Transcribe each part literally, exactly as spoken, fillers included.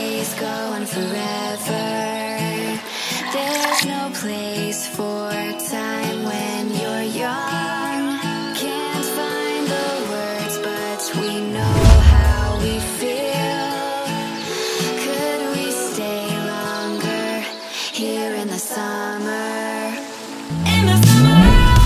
days go on forever. There's no place for time when you're young. Can't find the words, but we know how we feel. Could we stay longer here in the summer? In the summer.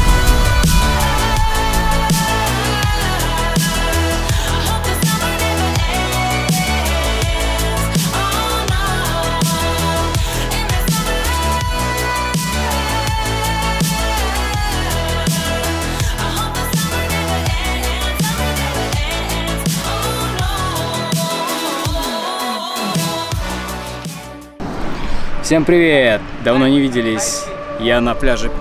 Всем привет! Давно не виделись, я на пляже.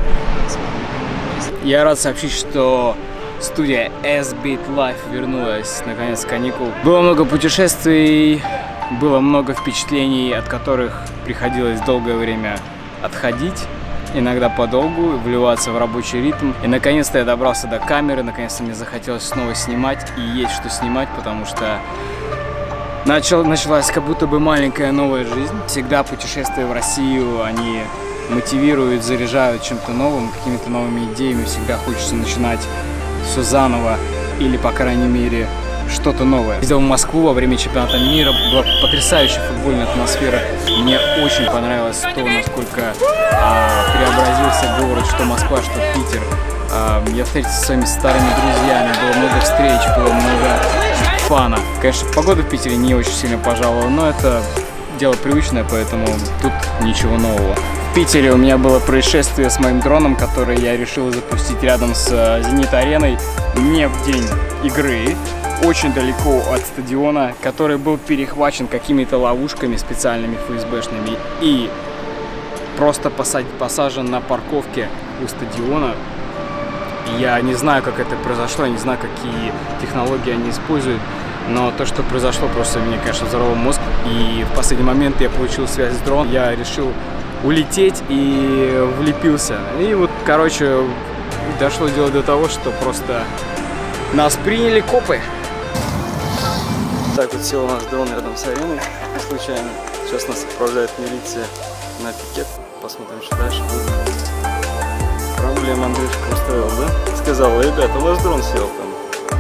Я рад сообщить, что студия S-Beat Life вернулась наконец с каникул. Было много путешествий, было много впечатлений, от которых приходилось долгое время отходить, иногда подолгу, вливаться в рабочий ритм. И наконец-то я добрался до камеры, наконец-то мне захотелось снова снимать, и есть что снимать, потому что Начал, началась как будто бы маленькая новая жизнь. Всегда путешествия в Россию, они мотивируют, заряжают чем-то новым, какими-то новыми идеями. Всегда хочется начинать все заново или, по крайней мере, что-то новое. Ездил в Москву во время чемпионата мира, была потрясающая футбольная атмосфера. Мне очень понравилось то, насколько а, преобразился город, что Москва, что Питер. А, я встретился со своими старыми друзьями, было много встреч, было много фана. Конечно, погода в Питере не очень сильно пожаловала, но это дело привычное, поэтому тут ничего нового. В Питере у меня было происшествие с моим дроном, который я решил запустить рядом с Зенит-ареной не в день игры, очень далеко от стадиона, который был перехвачен какими-то ловушками специальными эф эс бэшными и просто посажен на парковке у стадиона. Я не знаю, как это произошло, я не знаю, какие технологии они используют, но то, что произошло, просто мне, конечно, взорвало мозг. И в последний момент я получил связь с дроном, я решил улететь и влепился. И вот, короче, дошло дело до того, что просто нас приняли копы. Так вот сел у нас дрон рядом с ареной, случайно. Сейчас нас отправляет милиция на пикет. Посмотрим, что дальше будет. Проблема Андрюшка устроил, да? Сказал: ребята, у нас дрон сел там.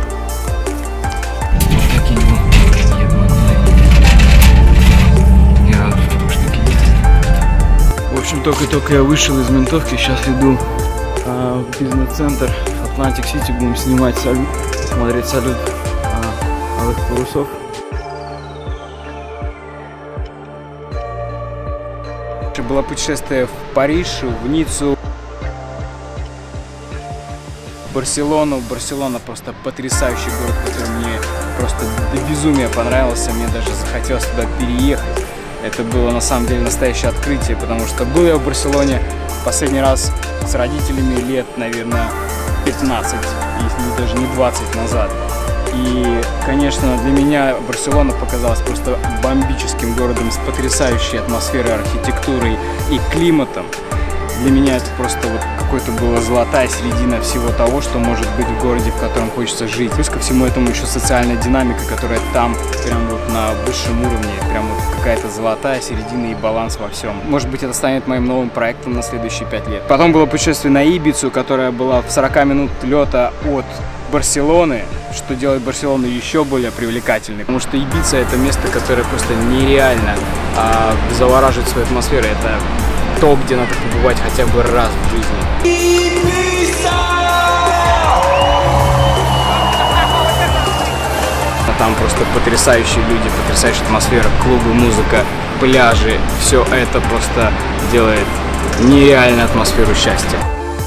Не рад, что штуки есть. В общем, только-только я вышел из ментовки, сейчас иду а, в бизнес-центр Atlantic City, будем снимать салют, смотреть салют а, алых парусов. Было путешествие в Париж, в Ниццу, Барселону. Барселона просто потрясающий город, который мне просто до безумия понравился. Мне даже захотелось туда переехать. Это было на самом деле настоящее открытие, потому что был я в Барселоне последний раз с родителями лет, наверное, пятнадцать, если даже не двадцать назад. И, конечно, для меня Барселона показалась просто бомбическим городом с потрясающей атмосферой, архитектурой и климатом. Для меня это просто вот какой-то была золотая середина всего того, что может быть в городе, в котором хочется жить. Плюс ко всему этому еще социальная динамика, которая там прям вот на высшем уровне, прям вот какая-то золотая середина и баланс во всем. Может быть, это станет моим новым проектом на следующие пять лет. Потом было путешествие на Ибицу, которая была в сорока минут лета от Барселоны, что делает Барселону еще более привлекательной, потому что Ибица — это место, которое просто нереально а, завораживает своей атмосферой. Это то, где надо побывать хотя бы раз в жизни. Там просто потрясающие люди, потрясающая атмосфера, клубы, музыка, пляжи. Все это просто делает нереальную атмосферу счастья.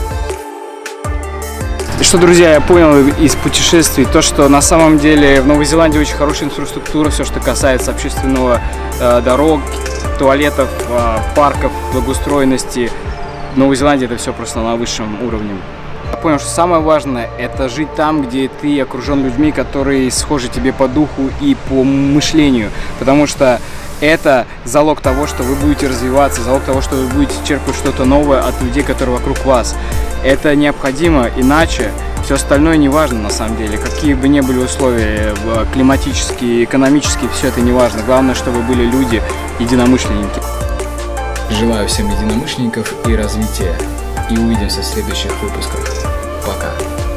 И что, друзья, я понял из путешествий, то, что на самом деле в Новой Зеландии очень хорошая инфраструктура, все, что касается общественного э, дорог, туалетов, э, парков, благоустроенности. В Новой Зеландии это все просто на высшем уровне. Я понял, что самое важное — это жить там, где ты окружен людьми, которые схожи тебе по духу и по мышлению, потому что это залог того, что вы будете развиваться, залог того, что вы будете черпать что-то новое от людей, которые вокруг вас. Это необходимо, иначе все Все остальное не важно на самом деле. Какие бы ни были условия, климатические, экономические, все это не важно. Главное, чтобы были люди, единомышленники. Желаю всем единомышленников и развития. И увидимся в следующих выпусках. Пока.